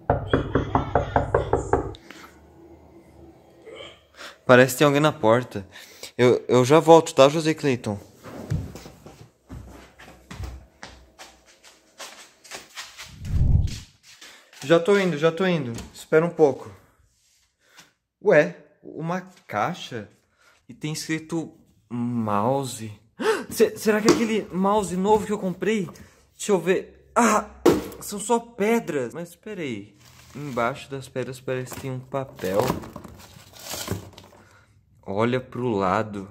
Parece que tem alguém na porta. Eu já volto, tá, José Clayton? Já tô indo. Espera um pouco. Ué, uma caixa e tem escrito mouse. Será que é aquele mouse novo que eu comprei? Deixa eu ver. Ah, são só pedras. Mas espera aí. Embaixo das pedras parece que tem um papel. Olha pro lado.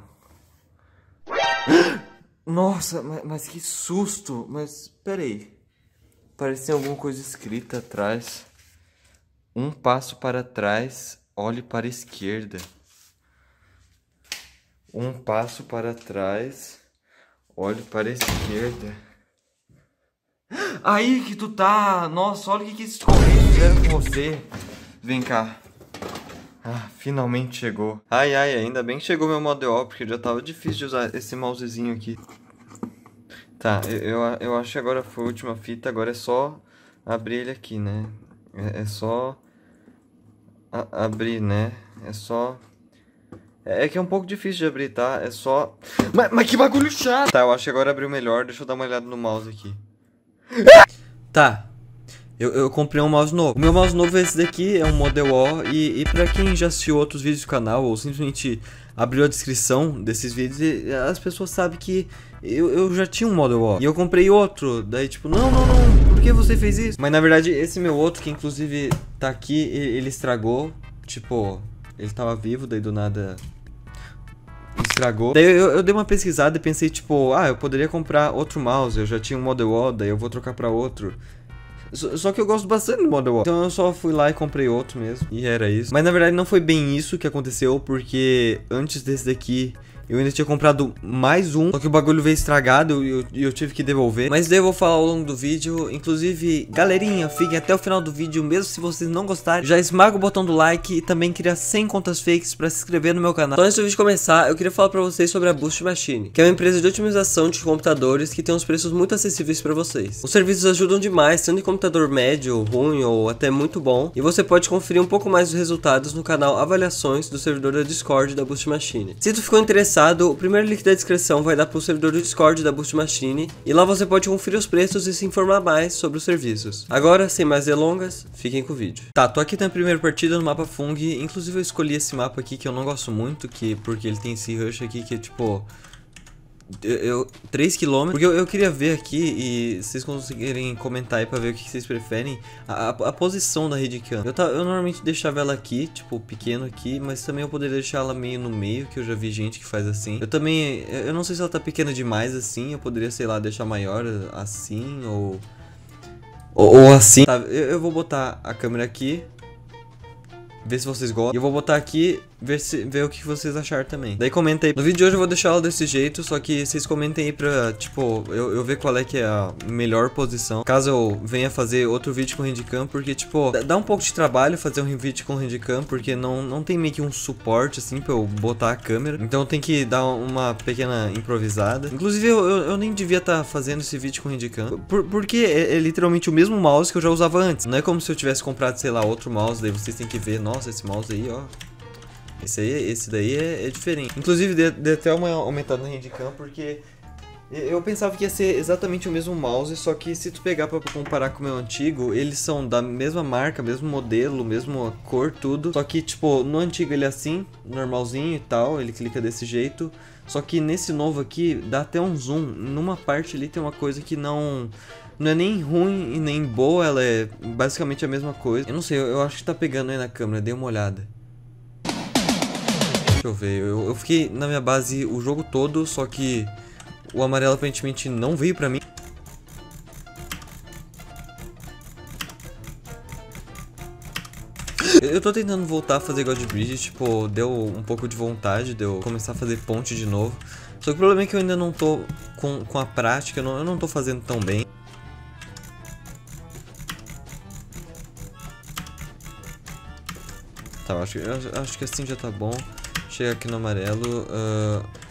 Nossa, mas que susto. Mas espera aí. Parece que tem alguma coisa escrita atrás. Um passo para trás, olhe para a esquerda. Um passo para trás, olhe para a esquerda. Aí que tu tá! Nossa, olha o que esses correios fizeram com você. Vem cá. Ah, finalmente chegou. Ai, ainda bem que chegou meu Model O, porque já tava difícil de usar esse mousezinho aqui. Tá, eu acho que agora foi a última fita, agora é só abrir ele aqui, né? É só abrir, né? É só... É que é um pouco difícil de abrir, tá? É só... Mas que bagulho chato! Tá, eu acho que agora abriu melhor, deixa eu dar uma olhada no mouse aqui. Tá. Eu comprei um mouse novo. O meu mouse novo é esse daqui, é um Model O. E pra quem já assistiu outros vídeos do canal, ou simplesmente abriu a descrição desses vídeos, as pessoas sabem que eu já tinha um Model O. E eu comprei outro. Daí tipo, não, por que você fez isso? Mas na verdade, esse meu outro, que inclusive tá aqui, ele estragou. Tipo, ele tava vivo, daí do nada... estragou. Daí eu dei uma pesquisada e pensei, tipo, eu poderia comprar outro mouse. Eu já tinha um Model O, daí eu vou trocar pra outro. Só que eu gosto bastante do Model O. Então eu só fui lá e comprei outro mesmo. E era isso. Mas na verdade não foi bem isso que aconteceu, porque antes desse daqui... eu ainda tinha comprado mais um, só que o bagulho veio estragado e eu tive que devolver. Mas daí eu vou falar ao longo do vídeo. Inclusive, galerinha, fiquem até o final do vídeo, mesmo se vocês não gostarem. Já esmaga o botão do like e também cria 100 contas fakes pra se inscrever no meu canal. Então antes do vídeo começar, eu queria falar pra vocês sobre a Boost Machine, que é uma empresa de otimização de computadores que tem uns preços muito acessíveis pra vocês. Os serviços ajudam demais, tanto em computador médio, ruim ou até muito bom. E você pode conferir um pouco mais dos resultados no canal Avaliações do servidor da Discord da Boost Machine. Se tu ficou interessado, o primeiro link da descrição vai dar para o servidor do Discord da Boost Machine e lá você pode conferir os preços e se informar mais sobre os serviços. Agora, sem mais delongas, fiquem com o vídeo. Tá, tô aqui na primeira partida no mapa Fung, inclusive eu escolhi esse mapa aqui que eu não gosto muito, porque ele tem esse rush aqui que é tipo... 3 km, porque eu queria ver aqui e vocês conseguirem comentar aí pra ver o que vocês preferem. A posição da Redcam. Eu normalmente deixava ela aqui, tipo, pequeno aqui, mas também eu poderia deixar ela meio no meio, que eu já vi gente que faz assim. Eu não sei se ela tá pequena demais assim, eu poderia, sei lá, deixar maior assim, ou assim. Tá, eu vou botar a câmera aqui, ver se vocês gostam. E eu vou botar aqui, ver o que vocês acharam também. Daí comenta aí. No vídeo de hoje eu vou deixar ela desse jeito, só que vocês comentem aí pra, tipo, eu ver qual é que é a melhor posição. Caso eu venha fazer outro vídeo com handicam, porque, tipo, dá um pouco de trabalho fazer um vídeo com handicam, porque não tem meio que um suporte, assim, pra eu botar a câmera. Então tem que dar uma pequena improvisada. Inclusive, eu nem devia estar fazendo esse vídeo com handicam, porque é literalmente o mesmo mouse que eu já usava antes. Não é como se eu tivesse comprado, sei lá, outro mouse, daí vocês têm que ver, nossa, esse mouse aí, ó. Esse daí é diferente. Inclusive, dei até uma aumentada no handicam, porque eu pensava que ia ser exatamente o mesmo mouse, só que se tu pegar pra comparar com o meu antigo, eles são da mesma marca, mesmo modelo, mesma cor, tudo. Só que, tipo, no antigo ele é assim, normalzinho e tal, ele clica desse jeito. Só que nesse novo aqui, dá até um zoom. Numa parte ali tem uma coisa que não é nem ruim e nem boa, ela é basicamente a mesma coisa. Eu não sei, eu acho que tá pegando aí na câmera, dei uma olhada. Deixa eu ver, eu fiquei na minha base o jogo todo, só que o amarelo aparentemente não veio pra mim. Eu tô tentando voltar a fazer God Bridge, tipo, deu um pouco de vontade de eu começar a fazer ponte de novo. Só que o problema é que eu ainda não tô com a prática, eu não tô fazendo tão bem. Tá, eu acho que assim já tá bom. Chega aqui no amarelo.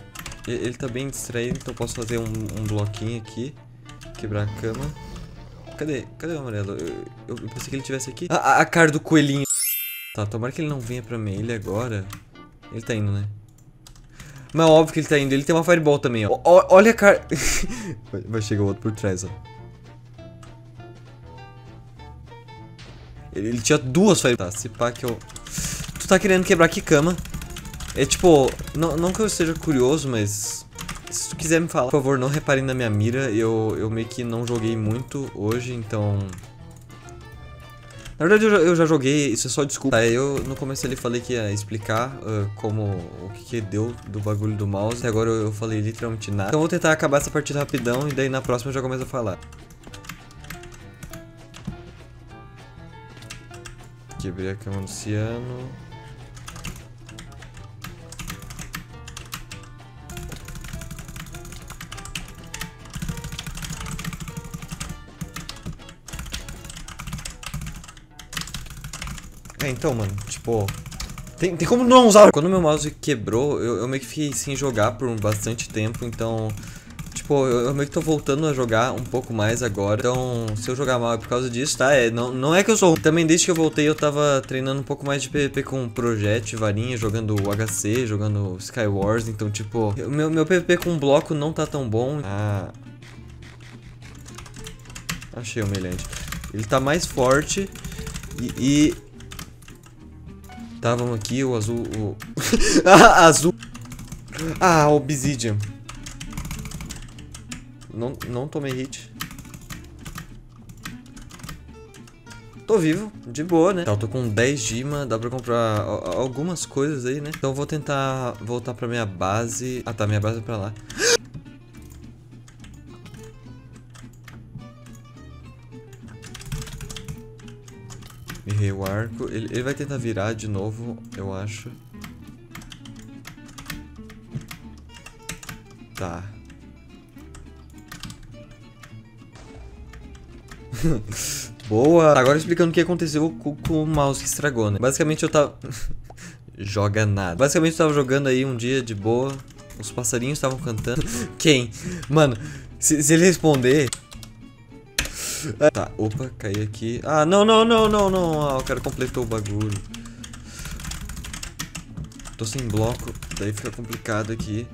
Ele tá bem distraído, então eu posso fazer um bloquinho aqui. Quebrar a cama. Cadê o amarelo? Eu pensei que ele tivesse aqui. A cara do coelhinho. Tá, tomara que ele não venha pra mim. Ele agora. Ele tá indo, né? Mas é óbvio que ele tá indo. Ele tem uma fireball também, ó. Olha a cara. Vai chegar o outro por trás, ó. Ele tinha duas fireballs. Tá, se pá que eu... Tu tá querendo quebrar que cama? É tipo... Não que eu seja curioso, mas... Se tu quiser me falar, por favor, não repare na minha mira. Eu meio que não joguei muito hoje, então... Na verdade eu já joguei, isso é só desculpa. Tá, eu no começo ali falei que ia explicar o que deu do bagulho do mouse. Até agora eu falei literalmente nada. Então eu vou tentar acabar essa partida rapidão e daí na próxima eu já começo a falar. Quebrei a cama do Ciano. Então, mano, tipo... Tem como não usar... Quando meu mouse quebrou, eu meio que fiquei sem jogar por bastante tempo, então... Tipo, eu meio que tô voltando a jogar um pouco mais agora. Então, se eu jogar mal é por causa disso, tá? Não é que eu sou... Também desde que eu voltei eu tava treinando um pouco mais de PvP com Project, Varinha, jogando HC, jogando Skywars. Então, tipo... Meu PvP com bloco não tá tão bom. Ah... Achei humilhante. Ele tá mais forte e... Tá, vamos aqui, o azul... azul... Ah, Obsidian. Não tomei hit. Tô vivo, de boa, né? Tá, eu tô com 10 Gima, dá pra comprar algumas coisas aí, né? Então eu vou tentar voltar pra minha base. Ah tá, minha base é pra lá. Errei o arco. Ele vai tentar virar de novo, eu acho. Tá. Boa! Agora explicando o que aconteceu com o mouse que estragou, né? Basicamente eu tava... Joga nada. Basicamente eu tava jogando aí um dia de boa. Os passarinhos estavam cantando. Quem? Mano, se ele responder... Tá, opa, caí aqui. Ah, não. Ah, o cara completou o bagulho. Tô sem bloco, daí fica complicado aqui.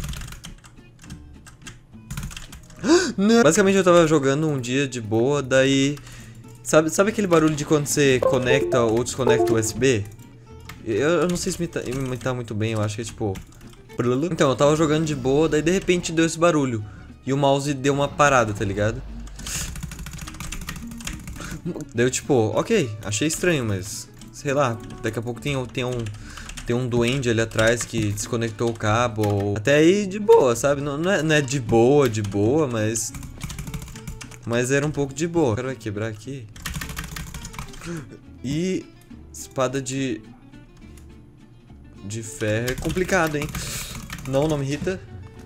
Não. Basicamente eu tava jogando um dia de boa, daí... Sabe aquele barulho de quando você conecta ou desconecta o USB? Eu não sei se imitar muito bem, eu acho que é tipo... Então, eu tava jogando de boa, daí de repente deu esse barulho. E o mouse deu uma parada, tá ligado? Daí eu tipo, ok, achei estranho, mas... Sei lá, daqui a pouco tem um duende ali atrás que desconectou o cabo. Ou... Até aí de boa, sabe? Não é de boa, mas... Mas era um pouco de boa. O cara vai quebrar aqui. E... Espada de ferro é complicado, hein? Não me irrita.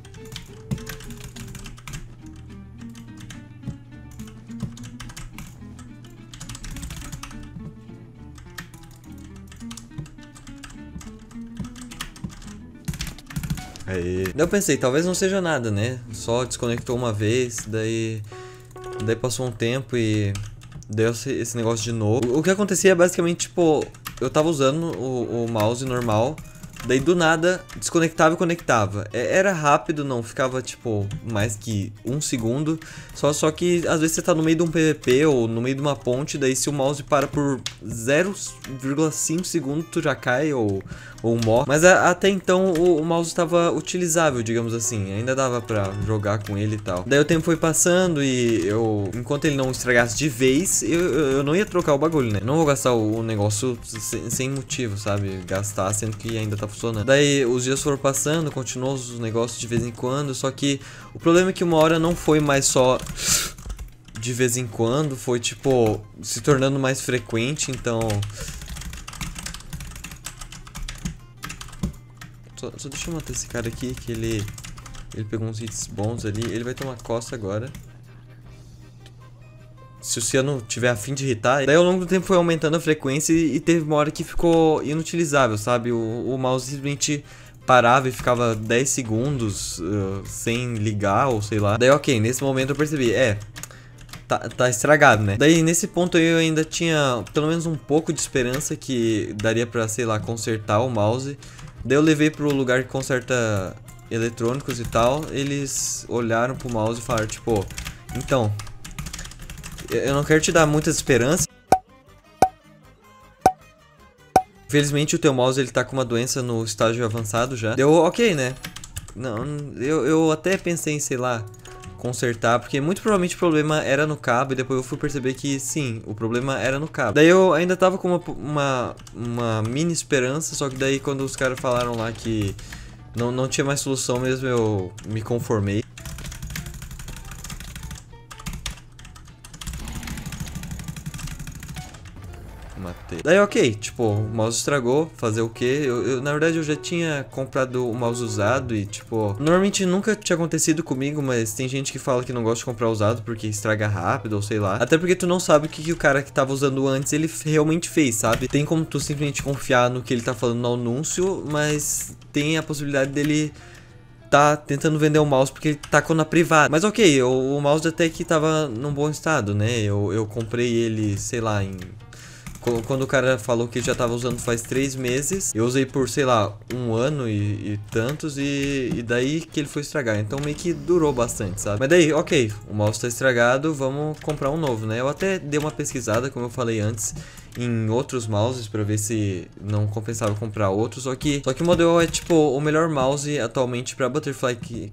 Aí. Daí eu pensei, talvez não seja nada, né? Só desconectou uma vez, daí passou um tempo e deu esse negócio de novo. O que acontecia é basicamente, tipo, eu tava usando o mouse normal, daí do nada desconectava e conectava. Era rápido, não ficava, tipo, mais que 1 segundo. Só que às vezes você tá no meio de um PVP ou no meio de uma ponte, daí se o mouse para por 0,5 segundos, tu já cai ou morre. Mas até então o mouse estava utilizável, digamos assim. Ainda dava pra jogar com ele e tal. Daí o tempo foi passando e enquanto ele não estragasse de vez, eu não ia trocar o bagulho, né? Não vou gastar o negócio sem motivo, sabe? Gastar sendo que ainda tá funcionando. Daí os dias foram passando, continuou os negócios de vez em quando. Só que o problema é que uma hora não foi mais só de vez em quando, foi tipo se tornando mais frequente, então... Só deixa eu matar esse cara aqui, que ele pegou uns hits bons ali. Ele vai tomar costa agora. Se o Ciano tiver a fim de irritar. Daí ao longo do tempo foi aumentando a frequência e teve uma hora que ficou inutilizável, sabe? O mouse simplesmente parava e ficava 10 segundos sem ligar ou sei lá. Daí ok, nesse momento eu percebi, tá estragado, né? Daí nesse ponto eu ainda tinha pelo menos um pouco de esperança que daria pra, sei lá, consertar o mouse. Daí eu levei pro lugar que conserta eletrônicos e tal. Eles olharam pro mouse e falaram, tipo, então, eu não quero te dar muitas esperanças. Infelizmente o teu mouse ele tá com uma doença no estágio avançado já. Deu ok, né? Não, eu até pensei em, sei lá, consertar, porque muito provavelmente o problema era no cabo, e depois eu fui perceber que sim, o problema era no cabo. Daí eu ainda tava com uma mini esperança, só que daí quando os caras falaram lá que não tinha mais solução mesmo, eu me conformei. Matei. Daí ok, tipo, o mouse estragou, fazer o quê? Na verdade eu já tinha comprado o mouse usado e tipo, normalmente nunca tinha acontecido comigo, mas tem gente que fala que não gosta de comprar usado porque estraga rápido ou sei lá. Até porque tu não sabe o que o cara que tava usando antes ele realmente fez, sabe? Tem como tu simplesmente confiar no que ele tá falando no anúncio, mas tem a possibilidade dele tá tentando vender o mouse porque ele tacou na privada. Mas ok, o mouse até que tava num bom estado, né? Eu comprei ele, sei lá, quando o cara falou que já tava usando faz 3 meses, eu usei por, sei lá, 1 ano e tantos, e daí que ele foi estragar. Então meio que durou bastante, sabe? Mas daí, ok, o mouse tá estragado, vamos comprar um novo, né? Eu até dei uma pesquisada, como eu falei antes, em outros mouses pra ver se não compensava comprar outros. Só que o Model é tipo o melhor mouse atualmente pra Butterfly.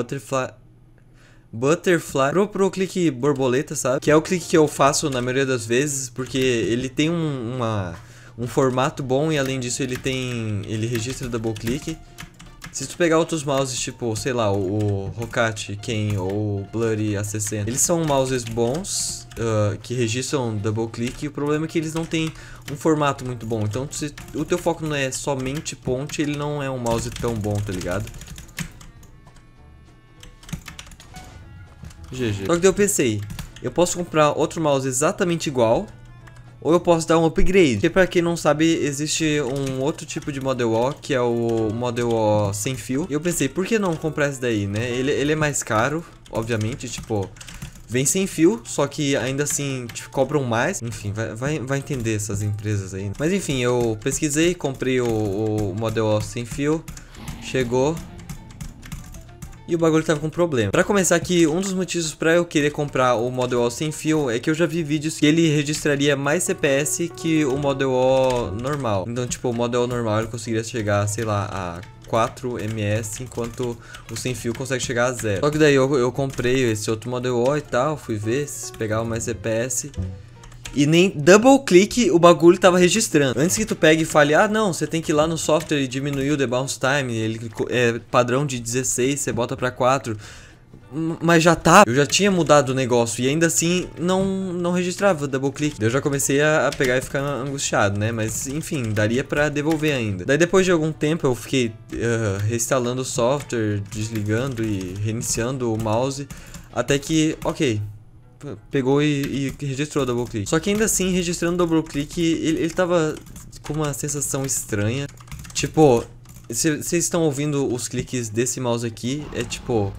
Pro clique borboleta, sabe? Que é o clique que eu faço na maioria das vezes, porque ele tem um formato bom e além disso ele registra double click. Se tu pegar outros mouses, tipo, sei lá, o Hokati, Ken ou o Blurry A60, eles são mouses bons, que registram double click, e o problema é que eles não têm um formato muito bom. Então se o teu foco não é somente ponte, ele não é um mouse tão bom, tá ligado? GG. Só que daí eu pensei, eu posso comprar outro mouse exatamente igual, ou eu posso dar um upgrade. Porque pra quem não sabe, existe um outro tipo de Model O, que é o Model O sem fio. E eu pensei, por que não comprar esse daí, né? Ele é mais caro, obviamente, tipo, vem sem fio, só que ainda assim te cobram mais. Enfim, vai entender essas empresas aí. Mas enfim, eu pesquisei, comprei o Model O sem fio, chegou. E o bagulho tava com problema. Pra começar aqui, um dos motivos pra eu querer comprar o Model O sem fio é que eu já vi vídeos que ele registraria mais CPS que o Model O normal. Então, tipo, o Model O normal ele conseguiria chegar, sei lá, a 4 ms, enquanto o sem fio consegue chegar a 0. Só que daí eu comprei esse outro Model O e tal, fui ver se pegava mais CPS. E nem double click o bagulho tava registrando. Antes que tu pegue e fale, ah não, você tem que ir lá no software e diminuir o debounce time. Ele é padrão de 16, você bota pra 4. Mas já tá, eu já tinha mudado o negócio e ainda assim não registrava double click. Eu já comecei a pegar e ficar angustiado, né? Mas enfim, daria pra devolver ainda. Daí depois de algum tempo eu fiquei reinstalando o software, desligando e reiniciando o mouse. Até que, ok, pegou e registrou o double click. Só que ainda assim, registrando o double click, ele tava com uma sensação estranha. Tipo, se vocês estão ouvindo os cliques desse mouse aqui, é tipo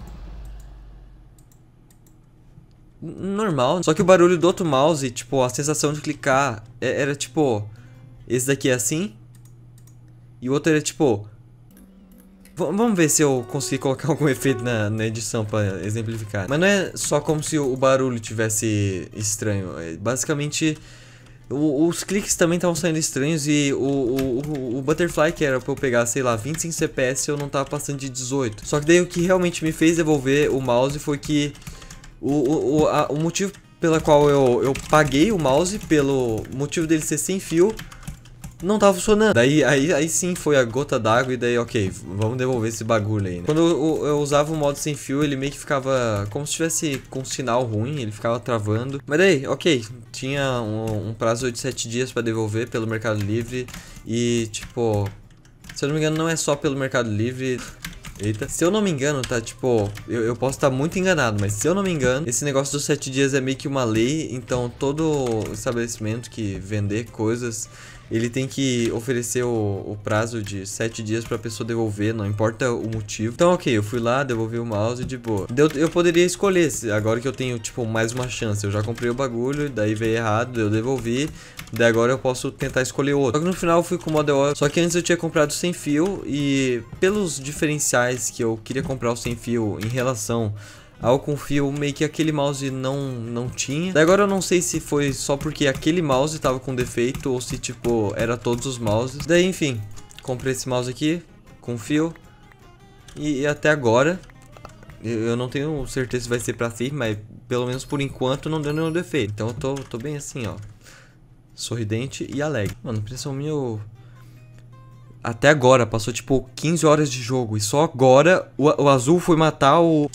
normal. Só que o barulho do outro mouse, tipo, a sensação de clicar era tipo, esse daqui é assim, e o outro era tipo... Vamos ver se eu consegui colocar algum efeito na edição pra exemplificar. Mas não é só como se o barulho tivesse estranho. Basicamente, os cliques também estavam saindo estranhos e o Butterfly, que era pra eu pegar, sei lá, 25 CPS, eu não tava passando de 18. Só que daí o que realmente me fez devolver o mouse foi que o motivo pela qual eu paguei o mouse, pelo motivo dele ser sem fio, não tava funcionando. Daí aí sim foi a gota d'água e daí ok, vamos devolver esse bagulho aí, né? Quando eu usava o modo sem fio, ele meio que ficava como se tivesse com um sinal ruim, ele ficava travando. Mas daí, ok, tinha um prazo de 7 dias pra devolver pelo Mercado Livre. E tipo, se eu não me engano não é só pelo Mercado Livre, Eita, se eu não me engano, tá, tipo, eu posso estar muito enganado, mas se eu não me engano, esse negócio dos 7 dias é meio que uma lei, então todo estabelecimento que vender coisas, ele tem que oferecer o prazo de 7 dias pra pessoa devolver, não importa o motivo. Então, ok, eu fui lá, devolvi o mouse de boa. Eu poderia escolher, agora que eu tenho, tipo, mais uma chance. Eu já comprei o bagulho, daí veio errado, eu devolvi. Daí agora eu posso tentar escolher outro. Só que no final eu fui com o Model O. Só que antes eu tinha comprado sem fio. E pelos diferenciais que eu queria comprar o sem fio em relação ao com fio, meio que aquele mouse não tinha. Daí agora eu não sei se foi só porque aquele mouse tava com defeito ou se tipo era todos os mouses. Daí enfim, comprei esse mouse aqui com fio. E até agora eu não tenho certeza se vai ser pra sempre, mas pelo menos por enquanto não deu nenhum defeito. Então eu tô bem assim, ó, sorridente e alegre. Mano, impressão minha, até agora, passou tipo 15 horas de jogo. E só agora o azul foi matar o...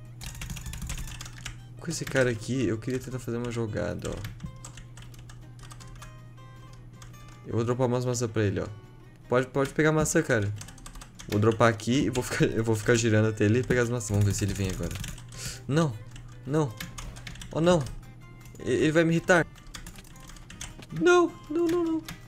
Com esse cara aqui, eu queria tentar fazer uma jogada, ó. Eu vou dropar umas maçãs pra ele, ó. Pode pegar maçã, cara. Vou dropar aqui e eu vou ficar girando até ele e pegar as maçãs. Vamos ver se ele vem agora. Não, não. Oh, não. Ele vai me irritar. Não.